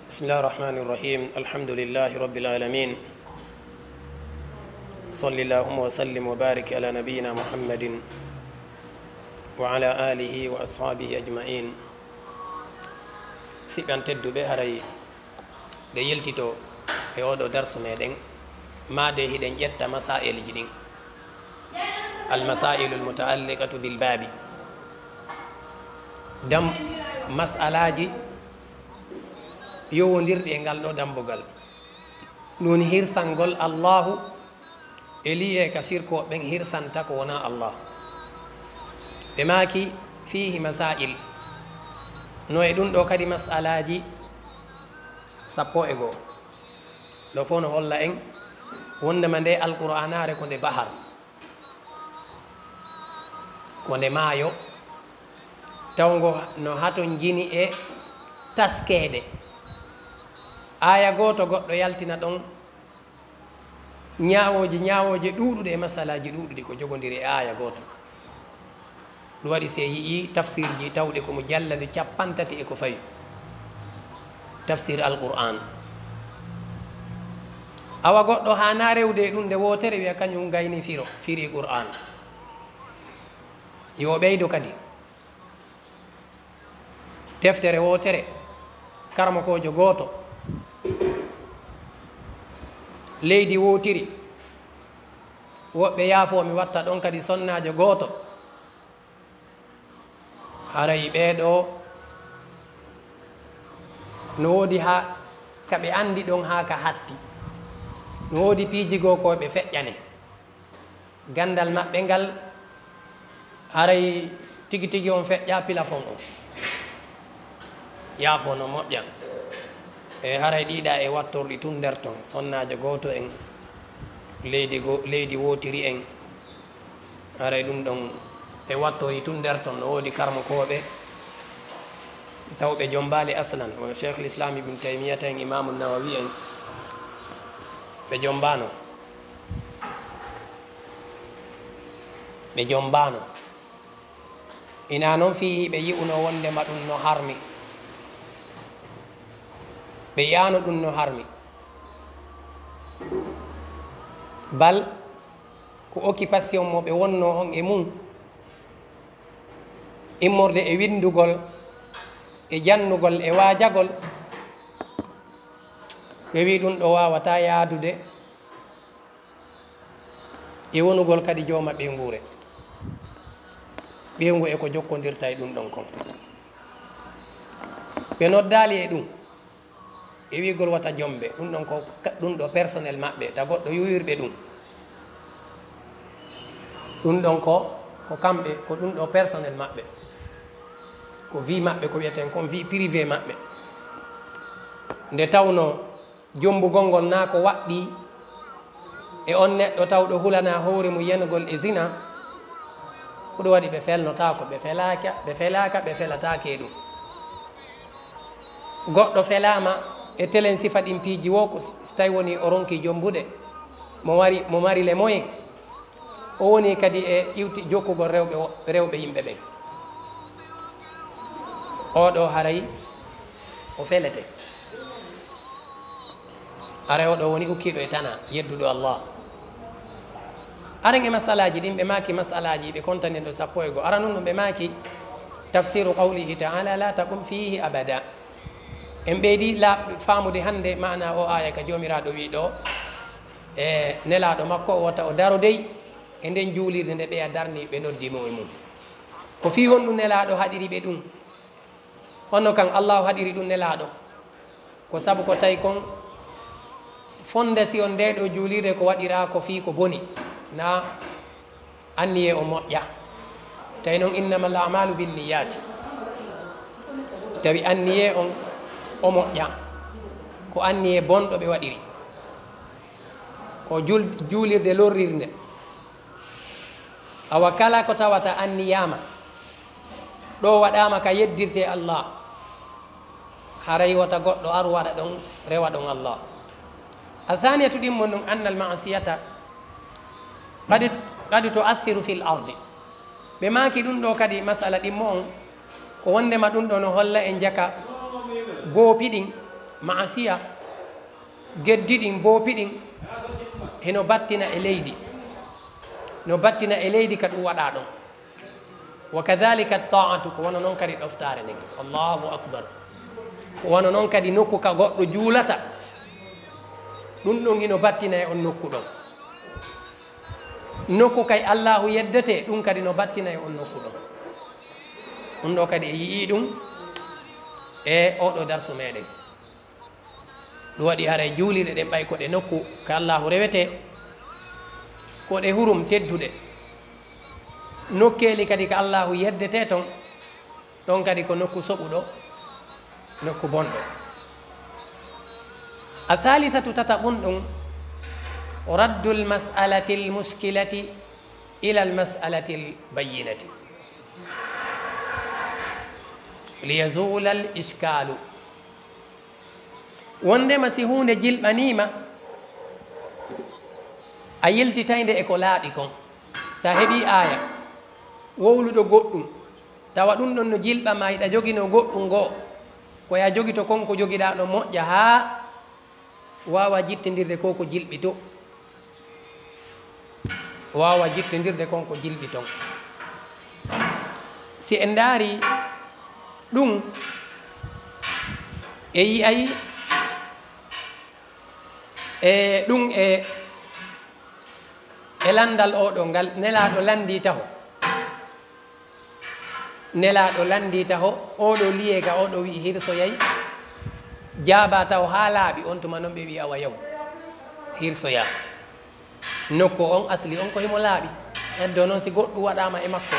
بسم الله الرحمن الرحيم الحمد لله رب العالمين صلى اللهم وسلم وبارك على نبينا محمد وعلى آله وأصحابه أجمعين سيبان تدو بهاري دي يلتيتو يودو درس ميدين ما دي هدين يتا مسائل جدين المسائل المتعلقة بالباب دم مسألة yowondirɗe e ngal ɗo dambugal ɗum hirsangol allahu e liye ka sirko ɓen hirsanta ko wona allah ɓe maki fihi masail no e ɗum ɗo kadi masalaji 11 ɗo fof no holla en wondema nde alqur'anare ko nde bahar ko nde maayo tawgo no haton jini e taskede aya goto goɗɗo yaltina ɗon ñawoje ɗuɗuɗe e masalaji ɗuɗuɗi ko jogodiri e aya goto ɗum waɗi se yii tafsir ji tawɗe komo jallade 50 e ko fawi tafsir alqur'an awa goɗɗo hana rewde ɗum nde wotere wiya kañum gayni firi qur'an yo ɓeydo kadi deftere wotere karmakojo goto leydi wotiri woɓɓe yaafo mi watta ɗon kadi sonnajo goto haray ɓeɗo no wodi ha kaɓe andi ɗon ha ka hatti no wodi piijigo koɓe feƴƴane gandal maɓɓe ngal haray tigi tigi on feƴƴa pilafon o yaafo no moƴƴan e haray ɗiɗa e wattorɗi tun nder ton sonnajo goto en leydi wotiri en haray ɗum ɗon e wattori tun nder ton no wodi karmakoɓe tawɓe jombali aslan o cheikh l'islam ibne taymiyata en imamu nawawi en ɓe jombano ina noon fi ɓe yi'uno wondema ɗum no harmi ɓe yano ɗum no harmi bal ko occupation mo ɓe wonno on e mum immorde e windugol e jannugol e waajagol ɓe wi ɗum ɗo wawata yaadude e wonugol kadi jooma ɓeygure ɓeygu e ko jokkodirta e ɗum ɗon kon ɓe noddali e ɗum e wigol wata jombe ɗum ɗon ko ɗum ɗo personnel maɓɓe ta goɗɗo yuwirɓe ɗum ɗon ko kamɓe ko ɗum ɗo personnel maɓɓe ko vie maɓɓe ko wiyeten kon vie privé maɓɓe nde tawno jombugol ngol na ko waɗɗi e on neɗɗo tawɗo hulana hoore mum yenugol e zina ko ɗum waɗi ɓe felnotako ɓe felaka ɓe felatake ɗum goɗɗo felama e telen sifa ɗin piiji wo ko so tawi woni o ronki jombuɗe mo mari le moyen o woni kadi e iwti jokkugol rewɓe yimɓe ɓen oɗo haray o felete haray oɗo woni ukkiɗo e tana yedduɗo allah aran e masalaji ɗin ɓe maki masalaji ɓe contani ɗo 11 ara nun ɗum ɓe maki tafsiru qawlihi taala la taqum fihi abada en ɓeydi faamude hannde mana o aya ka jomiraɗo wi ɗo e nelaɗo makko o wata o daro dey e nden juulirde nde ɓeya darni ɓe noddimo e mum ko fi honɗum nelaɗo haɗiri ɓe ɗum honno kan allahu haɗiri ɗum nelaɗo ko saabu ko tawi kon fondasi on nde ɗo juulirde ko waɗira ko fi ko boni na anniye o moƴƴa tawi noon innamal amalu binniyati tawi anniye on o moƴƴa ko anniye bonɗo ɓe waɗiri ko juulirde lorrirde awa kala ko tawata anniyama ɗo waɗama ka yeddirte allah haray wata goɗɗo aru waɗa ɗon rewa ɗon allah athaniyatu ɗimmo ɗum anna almasiyata kadi tuathiru fi l ardi ɓe maki ɗum ɗo kadi masala ɗimmo on ko wondema ɗum ɗo no holla en jaka goopi ɗin maasiya geddi ɗin boopi ɗin heno battina e leydi no battina e leydi ka ɗum waɗa ɗon wa kadhalika taatu ko wono noon kadi ɗoftare nden allahu akbar ko wono noon kadi nokku ka goɗɗo juulata ɗum ɗon hino battina e on nokku ɗon nokku kay allahu yeddete ɗum kadi no battina e on nokku ɗon ɗum ɗo kadi e yii ɗum e oɗo darsu meɗen ɗum waɗi haray juulirɗe ɗen ɓay koɗe nokku ka allahu rewete koɗe hurum tedduɗe nokkeli kadi ko allahu yeddete ton ɗon kadi ko nokku soɓuɗo nokku bonɗo a thalithatu tataɓum ɗum raddu lmasalati lmuskilati ila lmasalati lbayinati liyazula l iskalu wondema si hunde jilɓanima a yiltitayde e ko laaɓi kon sa heeɓi aya wowluɗo goɗɗum tawa ɗum ɗon no jilɓama yiɗa jogino goɗɗum ngoo koya jogi to konko jogiɗa ɗo moƴƴa ha wawa jittodirde ko ko jilɓi to wawa jittodirde konko jilɓi ton si en daari ɗum e yiyay e ɗum e landal oɗo ngal nelaɗo landi taho nelaɗo landi taho oɗo liyega oɗo wi hirsoyay jaaba taw ha laaɓi on tuma noon ɓe wi awa yaw hirsoya nokku on asli on ko himo laaɓi heddo noon si goɗɗum waɗama e makko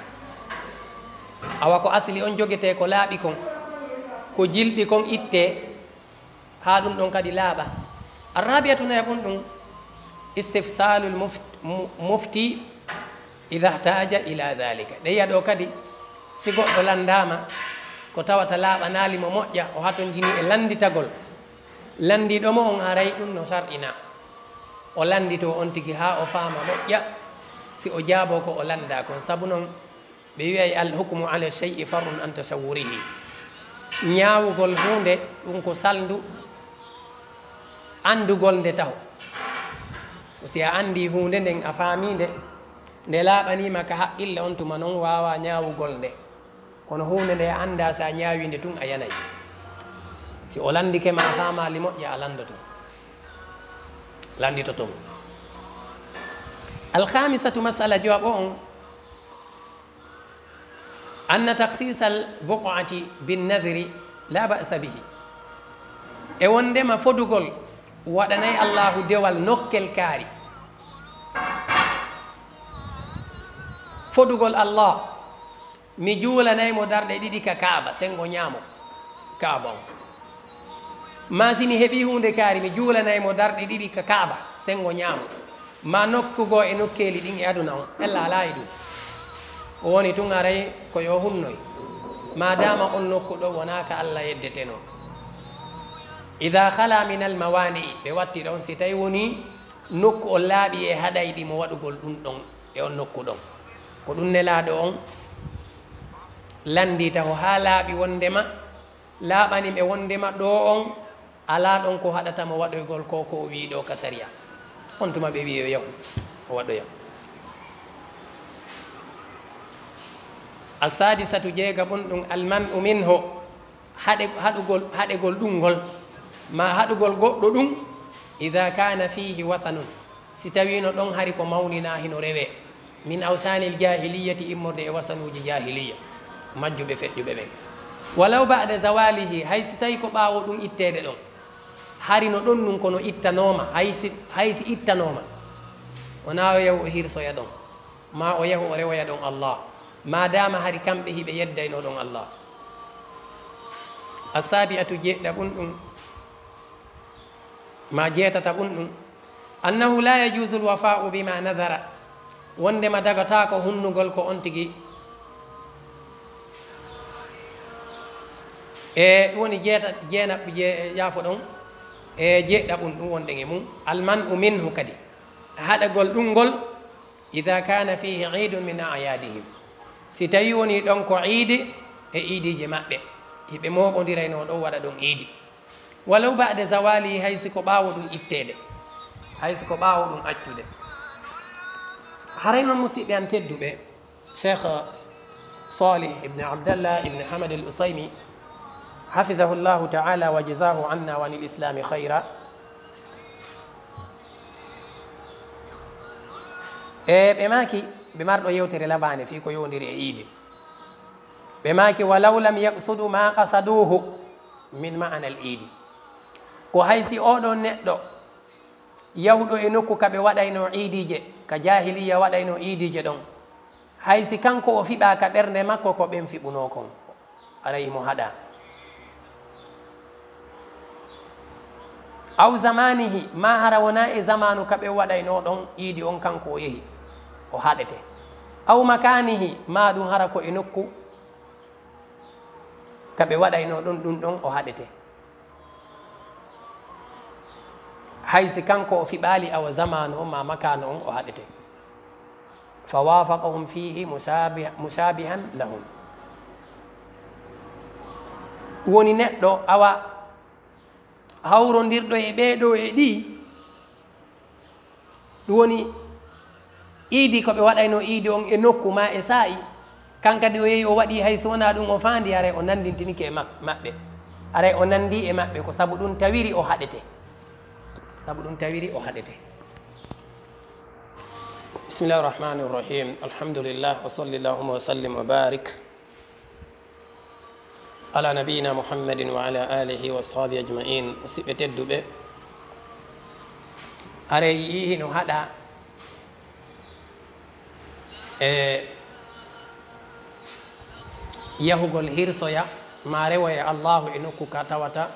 awa ko asli on jogete ko laaɓi kon ko jilɓi kon itte ha ɗum ɗon kadi laaɓa arrabiatuna ɓum ɗum istifsalu mufti ida htaja ila dhalika ɗeya ɗo kadi si goɗɗo landama ko tawata laaɓanali mo moƴƴa o haton jini e landitagol landiɗomo on haray ɗum no sarɗina o landito on tigi ha o faama moƴƴa si o jaabo ko o landa kon saabu noon ɓe wiyay alhukmu ala cheyi farun an tasawwurihi ñaawugol hunde ɗum ko salndu andugol nde taw si a andi hunde nden a faaminde nde laaɓanima ka haqqille on tuma noon wawa ñaawugol nde kono hunde nde a anda sa ñaawinde tun a yanayi si o landike ma a faamali moƴƴa a landoto landitotomo alhamisatu masala jawaɓo on anna taksisa al buqati binnadiri la ba'sa bihi e wondema fodugol waɗanay allahu dewal nokkel kaari fodugol allah mi juulanaymo darɗe ɗiɗi ka kaaba sengo ñaamo kaaba on ma si mi heɓi hunde kaari mi juulanaymo darɗe ɗiɗi ka kaaba sengo ñaamo ma nokkugo e nokkeli ɗin e aduna on ella alaayi ɗum o woni tun aray ko yo hunnoy madama on nokkuɗo wonaka allah yeddeteno ida hala min almawanii ɓe watti ɗon si tawi woni nokku o laaɓi e haɗayɗi mo waɗugol ɗum ɗon e on nokku ɗon ko ɗum nelaɗo on landita ko ha laaɓi wondema laaɓanime wondema ɗo on ala ɗon ko haɗatamo waɗoygol ko ko o wi ɗo ka saria on tuma ɓe wi yo yaw o waɗoya asadisatu jeega ɓum ɗum almanu minho haɗegol ɗumgol ma haɗugol goɗɗo ɗum ida kana fihi wathanun si tawino ɗon hari ko mawnina hino rewe min awthani ljahiliyati immorde e wasanuji jahiliya majjuɓe feƴƴuɓe ɓen walaw bada zawalihi hay si tawi ko ɓawo ɗum ittede ɗon hari no ɗon ɗum kono ittanoma haysi ittanoma wona o yahu o hirsoya ɗon ma o yahu o rewoya ɗon allah madama hari kamɓe hiɓe yeddayno ɗon allah asabi'atu jeeɗɗa ɓum ɗum ma jeetata ɓum ɗum annahu la yajusu lwafa'u bima nadara wondema dagata ko hunnugol ko on tigi e ɗum woni yaafo ɗon e jeeɗɗa ɓum ɗum wonɗen e mum almanu minhu kadi haɗagol ɗumgol ida kana fihi idun min ayadihim si tawi woni ɗon ko iidi e iidiji maɓɓe hiɓe moɓodirayno ɗon waɗa ɗum iidi walaw ba'de zawali haysi ko ɓaawo ɗum ittede haysi ko ɓaawo ɗum accude haray noon musidɓe an tedduɓe cheikh salih ibne abdallah ibne hamad al usaymi hafidahu llahu taala wa jazahu anna wa anil islami khayra ɓe maaki ɓe marɗo yewtere labane fi ko yowdiri e iide ɓe maaki walaw lam yaqsudu ma qasaduhu min ma'ana al iidi ko haysi oɗo neɗɗo yawɗo e nokku kaɓe waɗayno iidije ka jahiliya waɗayno iidije ɗon haysi kanko o fiɓa ka ɓernde makko ko ɓen fiɓuno kon aray mo haɗa aw zamanihi ma hara wona e zamanu kaɓe waɗayno ɗon iidi on kanko o yehi o haɗete aw makanihi ma ɗum hara ko e nokku kaɓe waɗayno ɗon ɗum ɗon o haɗete haysi kanko o fiɓali awa zamanu on ma makano on o haɗete fa wafaqahum fihi mushabihan lahum woni neɗɗo awa hawrodirɗo e ɓeeɗo e ɗi ɗum woni iidi ko ɓe waɗayno iidi on e nokku ma e saa'i kankadi o yehi o waɗi hayso wona ɗum o faandi aray o nandintinike e maɓɓe aray o nandi e maɓɓe ko sabu ɗum tawiri o haɗete sabu ɗum tawiri o haɗete bismillahi irrahmani irrahim alhamdulillah wa salli llahuma wa sallim wa barik ala nabiyina muhammadin wa ala alihi wa ashabi ajmain musidɓe tedduɓe are yii hino haɗa e yahugol hirsoya ma rewoye allahu e nokku ka tawata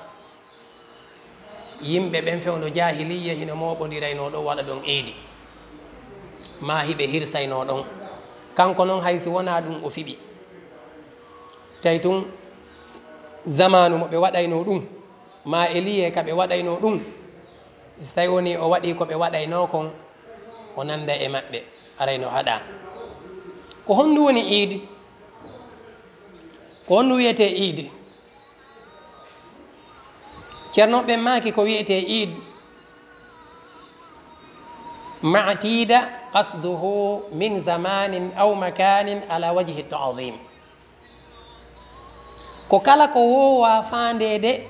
yimɓe ɓen fewno jahiliya hino moɓodirayno ɗo waɗa ɗon iidi ma hiɓe hirsayno ɗon kanko noon haysi wona ɗum o fiɓi tawi tun zamanu mo ɓe waɗayno ɗum ma eliye ka ɓe waɗayno ɗum so tawi woni o waɗi ko ɓe waɗayno kon o nanda e maɓɓe arayno haɗa ko honndu woni iidi ko honndu wiyete iidi ceernoɓe maaki ko wiyete iid matida qasduhu min zamanin aw makanin ala wajhi ta'zim ko kala ko wowa fandede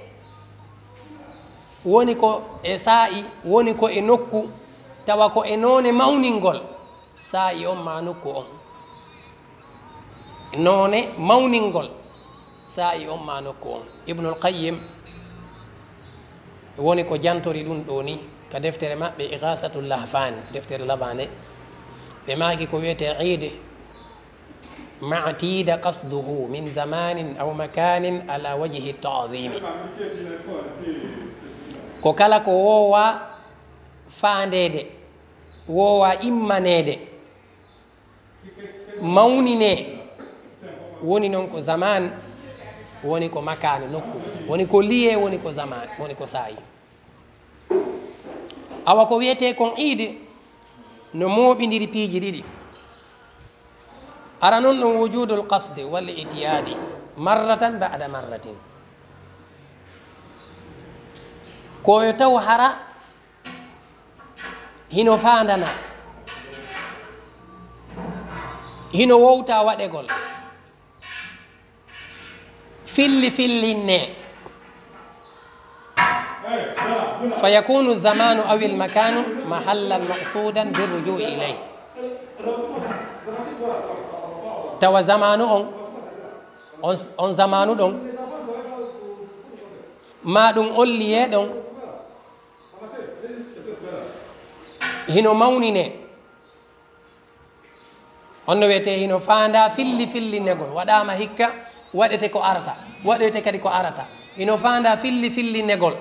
woni ko e saa'i woni ko e nokku tawa ko e none mawningol saa'i on ma nokku on none mawningol saa'i on ma nokku on ibnul qayyim woni ko jantori ɗum ɗo ni ka deftere maɓɓe ighathatul lahfan deftere labane ɓe maaki ko wiyete iide matida qasduhu min zamanin aw makanin ala wajhi ta'zimi ko kala ko wowa fandede wowa immanede mawnine woni noon ko zaman woni ko makano nokku woni ko liye woni ko zaman woni ko saayi awa ko wiyete kon iide no mooɓidiri piiji ɗiɗi ara noon ɗum wujudul qasde walla itiyadi marratan ba'da marratin koyo taw hara hino fandana hino wowta waɗegol filli fillinne فيكون الزمان أو المكان محلا مقصودا بالرجوع إليه توا زمان on zamanu ɗon ma ɗum olliye ɗon hino mawnine onno wiyete hino fanda filli fillinegol waɗama hikka waɗete ko arata waɗete kadi ko arata hino fanda filli fillinegol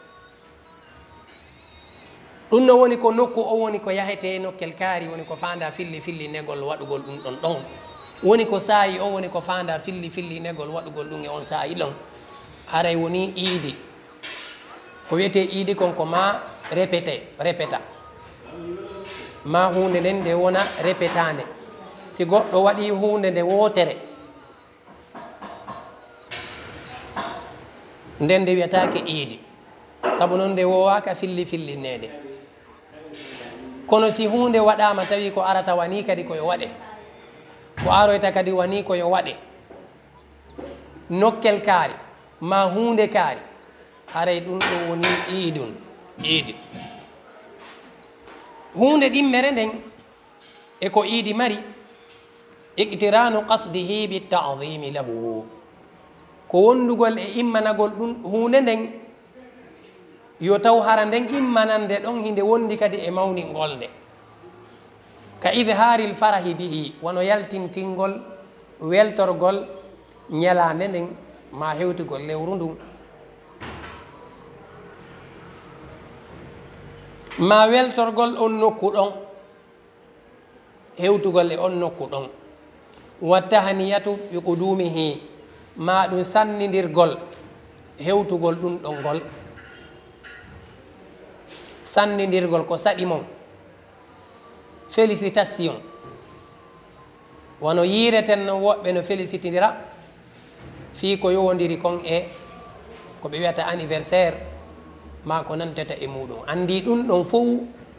ɗum no woni ko nokku o woni ko yahete nokkel kaari woni ko fanda filli fillinegol waɗugol ɗum ɗon ɗon woni ko saayi o woni ko fanda filli fillinegol waɗugol ɗum e on saayi ɗon haray woni iidi ko wiyete iidi kon ko ma répéta ma hunde nden nde wona répétande si goɗɗo waɗi hunde nde wootere nden nde wiyatake iidi sabu noon nde wowaka fillinnede kono si hunde waɗama tawi ko arata wani kadi koyo waɗe ko aroyta kadi wani koyo waɗe nokkel kaari ma hunde kaari haray ɗum ɗo woni iidi hunde ɗimmere nden e ko iidi mari iqtiranu qasdihi bitadimi lahu ko wondugol e immanagol ɗum hunde nden yo taw hara nden immanande ɗon hinde wondi kadi e mawningol nde ka idhari lfarahi bihi wono yaltintingol weltorgol ñalande nden ma hewtugol lewru ndun ma weltorgol on nokku ɗon hewtugol e on nokku ɗon wa tahniyatu bi qudumihi ma ɗum sannidirgol hewtugol ɗum ɗon ngol sannidirgol ko saɗi mon félicitation wono yireten no woɓɓe no félicitidira fii ko yowodiri kon e ko ɓe wiyata anniversaire ma ko nantata e muɗum andi ɗum ɗon fof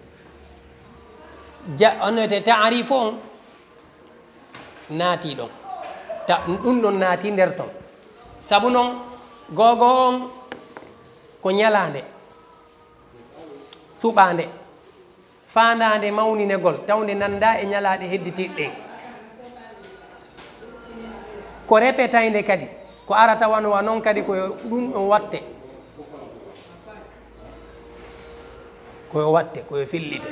onete taarif on naati ɗon ɗum ɗon naati nder ton sabu noon gogo on ko ñalande suɓande fandade mawninegol tawde nanda e ñalaɗe hedditiɗɗen ko répétayde kadi ko arata wanowa noon kadi koyo ɗum ɗon watte koyo fillite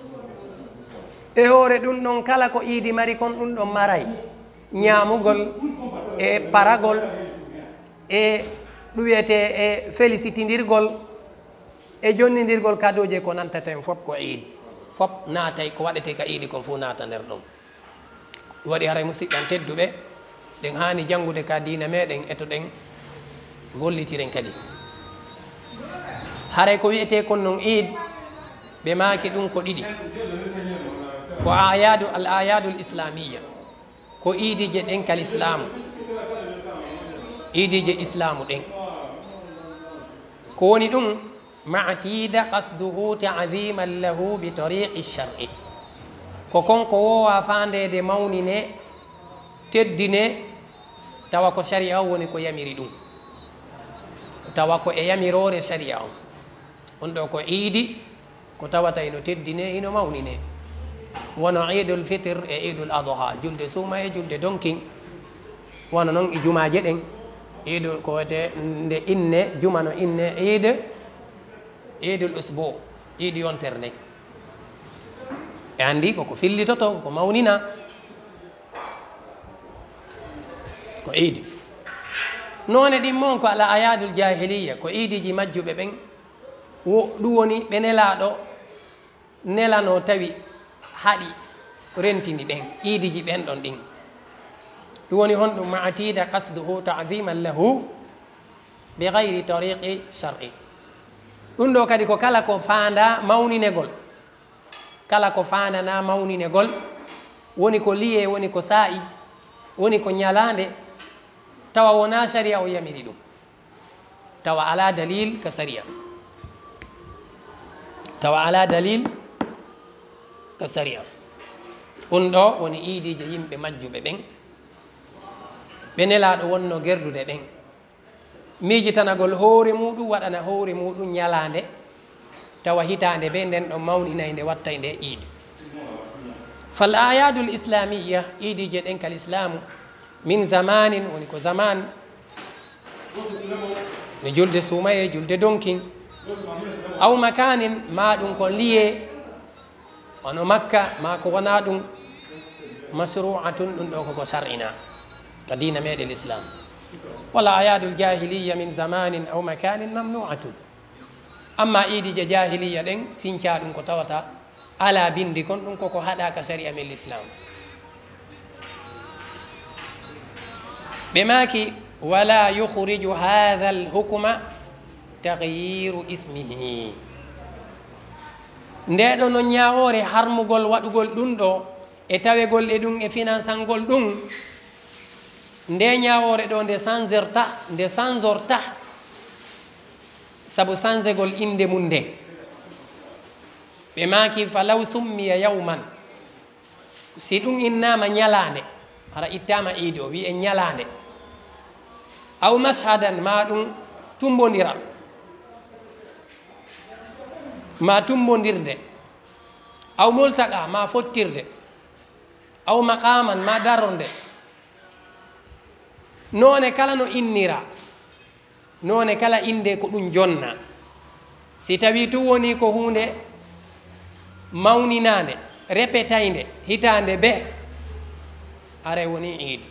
e hoore ɗum ɗon kala ko iidi mari kon ɗum ɗon maray ñamugol e paragol e ɗum wiyete e félicitidirgol e jonnidirgol kadoje ko nantata en fof ko iidi fof naatay ko waɗete ka iidi kon fof naata nder ɗon ɗum waɗi haray musidɓe tedduɓe ɗen hani janngude ka diina meɗen eto ɗen gollitiren kadi haray ko wiyete kon noon iid ɓe maaki ɗum ko ɗiɗi ko al ayadul islamia ko iidije ɗen kal islamu iidije islamu ɗen ko woni ɗum matida qasduhu ta'ziman lahu bi tariqi shar'i ko konko wowa fandede mawnine teddine tawa ko sharia o woni ko yamiri ɗum tawa ko e yamirore sharia on ɗo ko iidi ko tawata ino teddine ino mawnine wono idul fitre e idul adha julde suma e julde donkin wono noon e jumaje ɗen idul ko wete nde inne juma no inne idul usbu iidi yontere nden e andi koko fillitoto ko mawnina ko iidi noone ɗin moon ko ala ayadul jahiliya ko iidiji majjuɓe ɓen ɗum woni ɓe nelaɗo nelano tawi haɗi rentini ɓen iidiji ɓen ɗon ɗin ɗum woni honɗum matida qasduhu ta'ziman lahu bi gayri tariqi shar'i ɗum ɗo kadi ko kala ko fanda mawninegol kala ko fandana mawninegol woni ko liye woni ko saa'i woni ko ñalande tawa wona sharia o yamiri ɗum tawa ala dalil ka sharia tawa ala dalil ka sharia ɗum ɗo woni iidije yimɓe majjuɓe ɓen ɓe nelaɗo wonno gerdude ɓen miijitanagol hoore muɗum waɗana hoore muɗum ñalande tawa hitande ɓe nden ɗon mawninay nde wattay nde iidi fal ayadul islamia iidije ɗen kal islamu min zamanin woni ko zaman no julde suumaye julde donkin aw makanin ma ɗum ko liye wono makka ma ko wona ɗum masru'atun ɗum ɗo koko shar'ina ka dina meɗen l'islam wala ayadul jahiliya min zamanin aw makanin mamnu'atun amma iidije jahiliya ɗen sinca ɗum ko tawata ala bindi kon ɗum koko haɗaka sharia min l'islam ɓe maki wala yukhriju hadha alhukma taghyiru ismihi ndeɗo no ñawore harmugol waɗugol ɗum ɗo e tawegol e ɗum e finansangol ɗum nde ñawore ɗo nde sanzorta sabu sansegol inde mum nde ɓe maaki falaw summiya yawman si ɗum innama ñalande ara ittama iidi o wi en ñalande aw mashadan ma ɗum tumbodira ma tumbodirde aw multaqa ma fottirde aw maqaman ma darronde none kala no innira none kala inde ko ɗum jonna si tawi tu woni ko hunde mawninande répétayde hitande be are woni iidi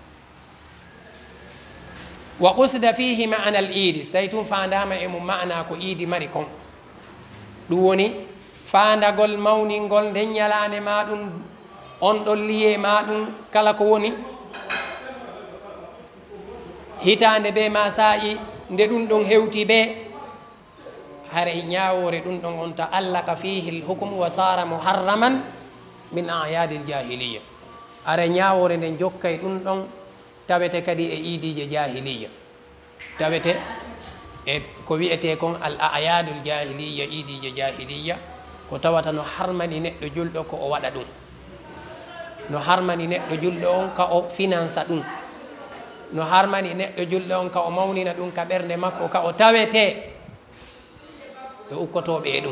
wa qusda fihi mana al iidi so tawi tum fandama e mum mana ko iidi mari kon ɗum woni fandagol mawningol nden ñalande ma ɗum on ɗon liye ma ɗum kala ko woni hitande be ma sa'i nde ɗum ɗon hewti be haray ñawore ɗum ɗon on ta'allaka fihi lhukmu wa sara muharraman min ayadi ljahiliya ara ñawore nden jokkay ɗum ɗon tawete kadi e iidije jahiliya tawete e ko wiyete kon al ayadu ljahiliya iidije jahiliya ko tawata no harmani neɗɗo julɗo ko o waɗa ɗum no harmani neɗɗo julɗo on ka o finance ɗum no harmani neɗɗo julɗo on ka o mawnina ɗum ka ɓernde makko ka o tawete ɗo ukkotoɓe e ɗum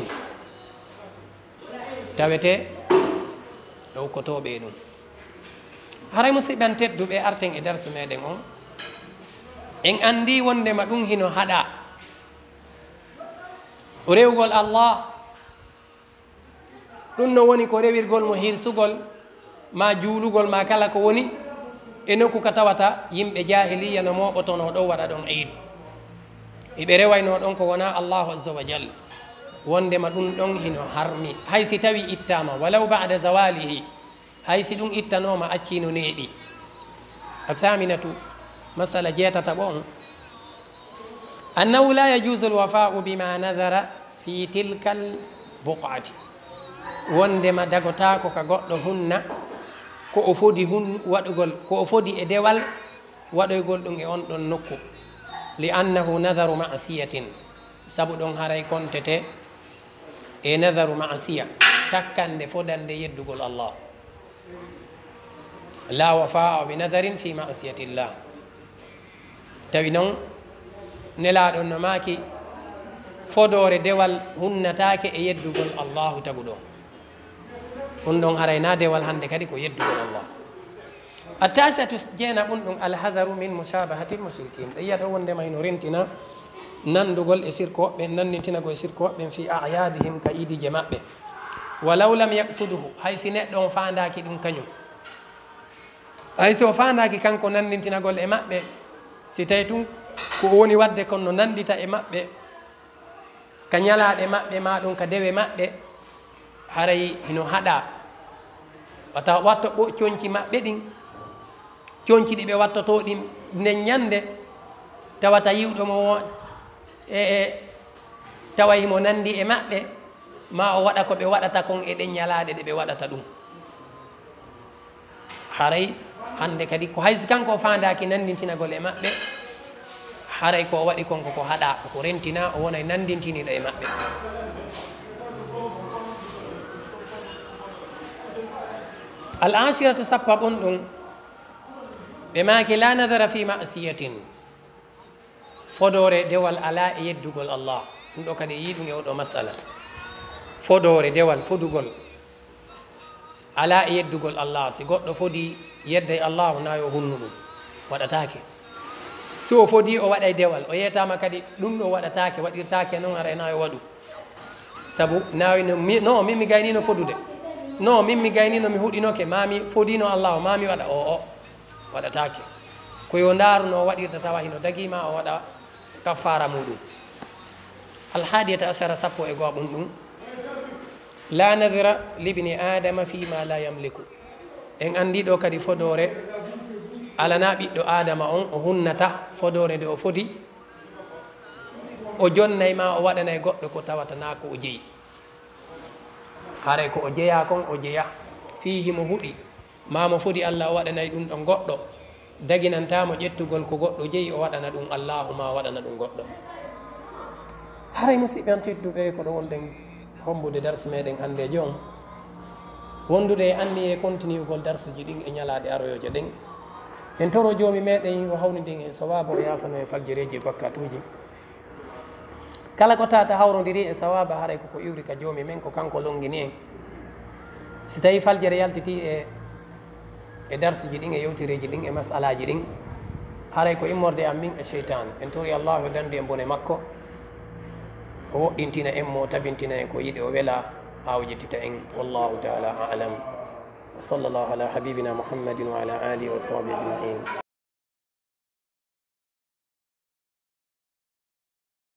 tawete ɗo ukkotoɓe e ɗum haray musidɓe tedduɓe arten e darsu meɗen on en andi wondema ɗum hino haɗa o rewgol Allah ɗum no woni ko rewirgol mo hirsugol ma juulugol ma kala ko woni e nokku ka tawata yimɓe jahiliya no moɓotono ɗon waɗa ɗon iid eɓe rewayno ɗon ko wona allahu azza wa jal wondema ɗum ɗon hino harmi hay si tawi ittama walaw bada zawalihi hay si ɗum ittanoma accino neeɓi athaminatu masala jeetata ɓo on annahu la yajuzu lwafau bima nadara fi tilka l buqati wondema dagotako ka goɗɗo hunna ko o fodi waɗugol ko o fodi e dewal waɗoygol ɗum e on ɗon nokku li annahu nadaru masiyatin sabu ɗon haray kontete e nadaru masiya takkande fodande yeddugol Allah la wafaa bi nadarin fi masiyatillah tawi noon nelaɗon no maaki fodore dewal hunnatake e yeddugol Allahu tagu ɗo ɗum ɗon haray na dewal hande kadi ko yeddugol Allah attasiatu jeena ɓum ɗum alhadaru min mushabahati lmushrikin ɗe yiyata wondema hino rentina nandugol e sirkoɓɓe nandintinago e sirkoɓɓen fi ayadihim ka idije maɓɓe walaw lam yaksuduhu hay si neɗɗo on fandaki ɗum kañum hay si o fandaki kanko nandintinagol e maɓɓe si tawi tun ko woni wadde kon no nandita e maɓɓe ka ñalaɗe maɓɓe ma ɗum ka dewe maɓɓe haray hino haɗa wata watto ɓo coñci maɓɓe ɗin coñci ɗi ɓe wattoto ɗin nden ñande tawata yiwɗo mo tawa himo nandi e maɓɓe ma o waɗa ko ɓe waɗata kon e ɗen ñalaɗe ɗe ɓe waɗata ɗum haray hande kadi ko haysi kanko o fandaki nandintinagol e maɓɓe haray ko waɗi konko ko haɗa ko rentina o wonay nandintiniɗo e maɓɓe al ashiratu sappa ɓon ɗum ɓe maki la nadara fi masiyatin fodore dewal ala e yeddugol Allah ɗum ɗo kadi yi ɗum e oɗo masala fodore dewal fodugol ala e yeddugol Allah si goɗɗo fodi yedday Allahu na yo hunnu ɗum waɗatake si o fodi o waɗay dewal o yetama kadi ɗum ɗo waɗatake waɗirtake noon ara na yo waɗu sabu nawi no min mi gaynino fodude no min mi gaynino mi huɗinoke mami fodino Allah mami waɗa o waɗatake koyo ndaruno waɗirta tawa hino dagima o waɗa kaffara muɗum alhadiyata ashara sappo e goo ɓum ɗum la nadira libni adama fima la yamliku en andi ɗo kadi fodore alana ɓiɗɗo adama on o hunnata fodore nde o fodi o jonnay ma o waɗanay goɗɗo ko tawata na ko o jeeyi haray ko o jeeya kon o jeeya fihi mo huɗi ma mo fodi Allah o waɗanay ɗum ɗon goɗɗo daginantamo ƴettugol ko goɗɗo jeeyi o waɗana ɗum Allahuma o waɗana ɗum goɗɗo haray musidɓe an tedduɓe ko ɗo wonɗen hombude darse meɗen hannde joni wondude anni e continuugol darsuji ɗin e ñalaɗe aroyoje ɗen en toro joomi meɗen o hawnidin e sawabu o yafano e faljereji bakkatuji kala ko tata hawrodiri e sawaba haray koko iwri ka joomi men ko kanko longini en si tawi faljere yaltiti e darsuji ɗin e yewtireji ɗin e masalaji ɗin haray ko immorde am min e cheytan en tori allahu dandi en bone makko o woɗɗintina en mo tabintina en ko yiɗi o weela ha o jettita en wallahu taala alam wa sallllahu ala habibina muhammadin wa ala alihi wa sahbihi ajmain